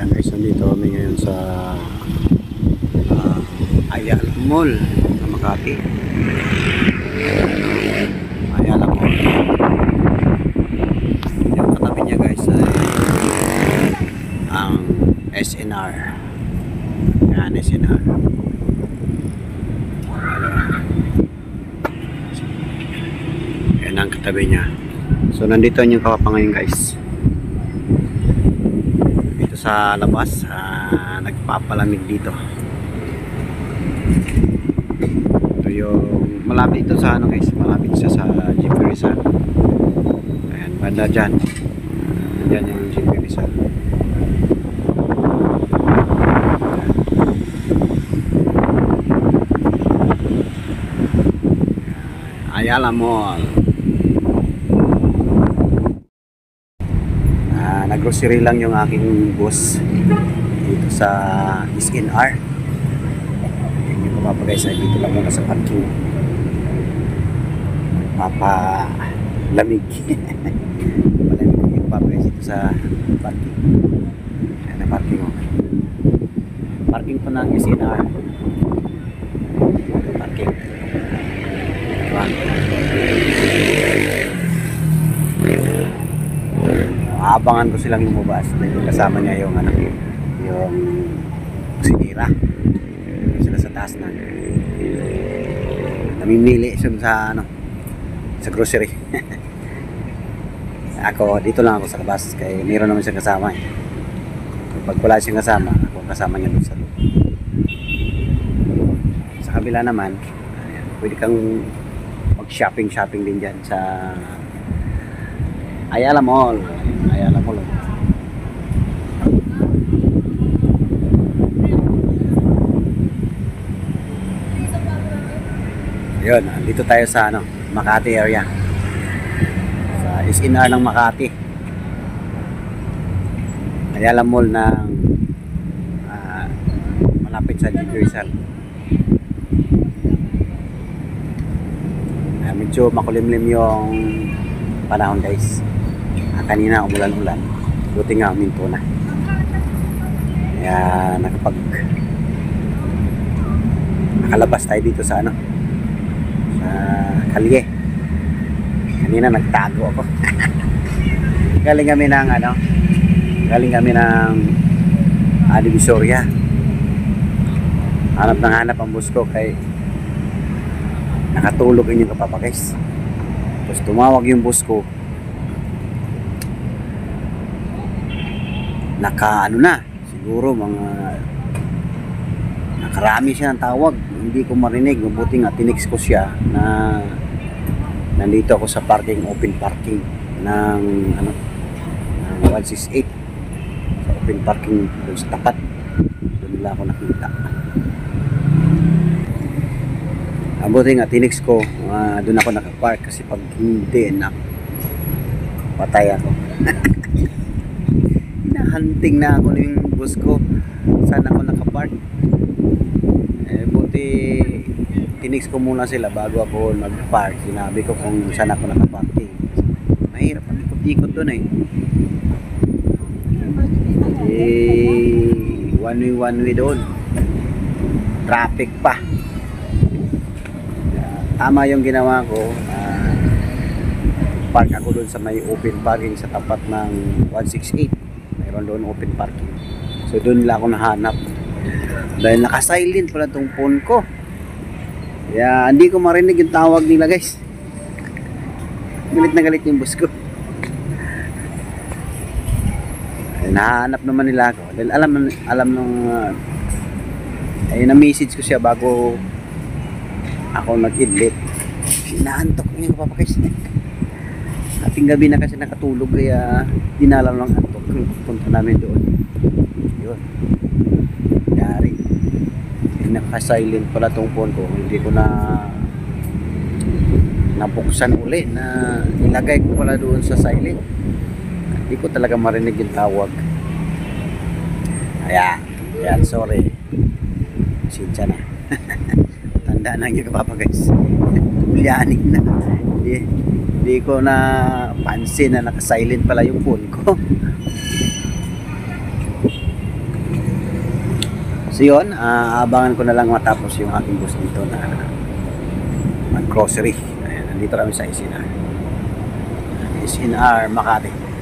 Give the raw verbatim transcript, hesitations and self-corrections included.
Ayan guys, nandito kami ngayon sa uh, Ayala Mall sa Makati. Ayala Mall. Yung katabi niya guys ay ang S N R. Ayan, S N R. Ayan ang katabi niya. So nandito yung kapapangayon guys. Sa labas, uh, nagpapalamig dito. Ito yung malapit ito sa ano guys, malapit siya sa Jeep Rizal. Ayan, banda dyan. Ayan yung Jeep Rizal. Ayala Mall. Nag-grocery lang yung aking boss dito sa S N R. Hindi ko mapagay sa dito lang muna sa parking. Papalamig. Palamig yung papagay dito sa parking. Ayan na parking mo. Parking po ng S N R. Parking. Diba? Abangan ko silang lumabas dahil kasama niya yung ano, yung sinira. Sila sa taas na namimili siya sa ano, sa grocery. Ako dito lang ako sa labas kaya mayroon naman siyang kasama eh. Pag wala siyang kasama, ako kasama niya doon sa loob. Sa kabila naman, ayan, pwede kang mag shopping shopping din dyan sa Ayala Mall. Ayala Mall. Ayun, dito tayo sa ano, Makati area. Sa S N R ng Makati. Ayala Mall ng uh, malapit sa Jeep Rizal. Uh, medyo makulimlim yung panahon guys. Kanina umulan-ulan, buti nga uminto na. Kaya nakapag nakalabas tayo dito sa ano, sa kalye. Kanina nagtago ako. Galing kami ng ano, galing kami ng uh, Divisoria. Hanap ng hanap ang bus ko kay nakatulog yun yung kapapakis. Tapos tumawag yung bus ko, naka ano na siguro mga nakarami siya ng tawag, hindi ko marinig. Mabuti nga tinext ko siya na nandito ako sa parking, open parking ng ano ng one sixty-eight, sa open parking doon sa tapat. Doon nila ako nakita. Mabuti nga tinext ko, uh, doon ako nakapark kasi pag hindi na patay ako. Hunting na ako yung bus ko, saan ako nakapark. Eh buti tinext ko muna sila bago ako nag-park. Sinabi ko kung saan ako nakaparking. Mahirap ang ikot-ikot doon eh. Eh one way one way doon, traffic pa. Tama yung ginawa ko, uh, park ako doon sa may open parking sa tapat ng one sixty-eight. Doon open parking. So doon lang ako nahanap. Dahil naka-silent pala tong phone ko. Kaya hindi ko marinig yung tawag nila guys. Galit na galit yung bus ko. Ay, nahanap naman nila ako. Dahil alam alam nung uh, ay na-message ko siya bago ako nag-idlit. Inaantok ko yung kapapakis. Ating gabi na kasi nakatulog kaya dinala lang antok. Punta namin doon. Yun. Dari. Eh, naka-silent pala tong phone ko. Hindi ko na nabuksan uli na ilagay ko pala doon sa silent. Hindi ko talaga marinig yung tawag. Ayan. Ayan, sorry. Sinsya na. Tanda na niyo kapapa guys. Ulyanin na. Hindi, hindi ko na pansin na naka-silent pala yung phone ko. So yun, ah, abangan ko na lang matapos yung aking bus dito na mag-grocery. Ayan, nandito kami sa S N R. S N R Makati.